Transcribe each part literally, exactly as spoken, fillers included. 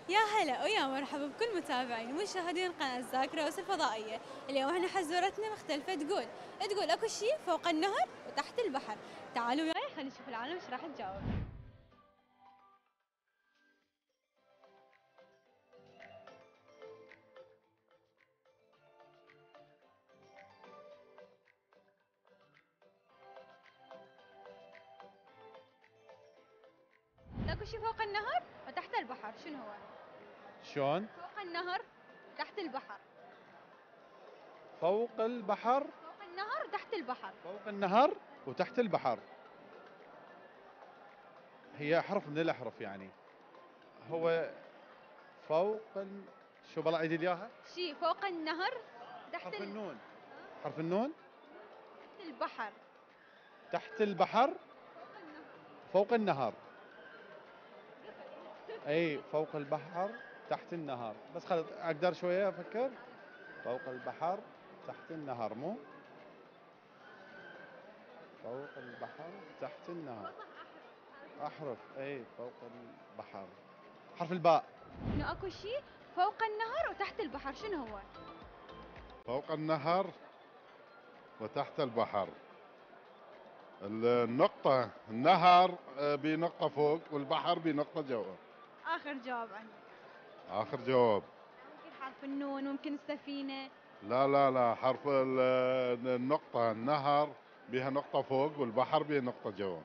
يا هلا ويا مرحبا بكل متابعين ومشاهدين قناة ذاكرة وس الفضائية. اليوم احنا حزورتنا مختلفة، تقول تقول اكو شيء فوق النهر وتحت البحر. تعالوا وياي خلينا نشوف العالم ايش راح تجاوب. اكو شيء فوق النهر وتحت البحر، شنو هو؟ شلون؟ فوق النهر تحت البحر. فوق البحر. فوق النهر تحت البحر. فوق النهر وتحت البحر. هي حرف من الأحرف يعني. هو فوق ال... شو بلا عيد لي اياها؟ شيء فوق النهر تحت حرف ال... النون. حرف النون. تحت البحر. تحت البحر. فوق النهر. اي فوق البحر تحت النهر، بس خل اقدر شويه افكر. فوق البحر تحت النهر، مو فوق البحر تحت النهر. احرف. اي فوق البحر. حرف الباء. انه اكو شيء فوق النهر وتحت البحر، شنو هو؟ فوق النهر وتحت البحر. النقطة النهر آه، بنقطة فوق والبحر بنقطة جوا. اخر جواب عندي. آخر جواب. ممكن حرف النون، ممكن السفينة. لا لا لا حرف ال- النقطة. النهر بها نقطة فوق والبحر بها نقطة جوا.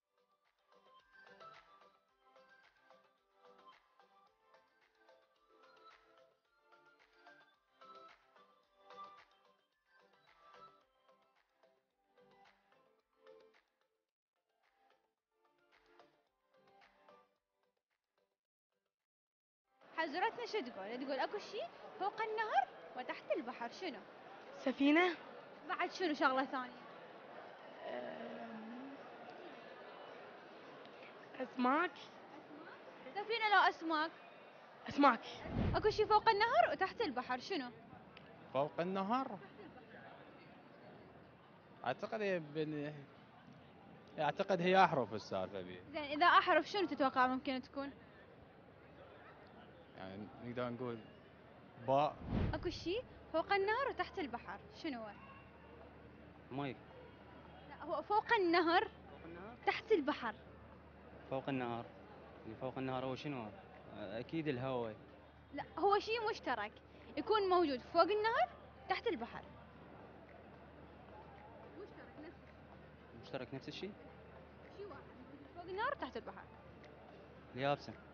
حزرتنا شو تقول؟ تقول اكو شيء فوق النهر وتحت البحر، شنو؟ سفينة. بعد شنو شغلة ثانية؟ أم، أسماك. سفينة لو اسماك. أسماك. اكو شيء فوق النهر وتحت البحر، شنو؟ فوق النهر. اعتقد هي بن... اعتقد هي احرف السالفه بي. زين اذا احرف شنو تتوقع ممكن تكون؟ يعني نقدر نقول باء. اكو شيء فوق النهر وتحت البحر، شنو هو؟ مي. لا هو فوق النهر فوق النهر. تحت البحر. فوق النهر. اللي فوق النهر هو شنو؟ اكيد الهواء. لا هو شيء مشترك يكون موجود فوق النهر تحت البحر. مشترك نفس مشترك نفس الشيء. شيء واحد موجود فوق النهر وتحت البحر. اليابسه.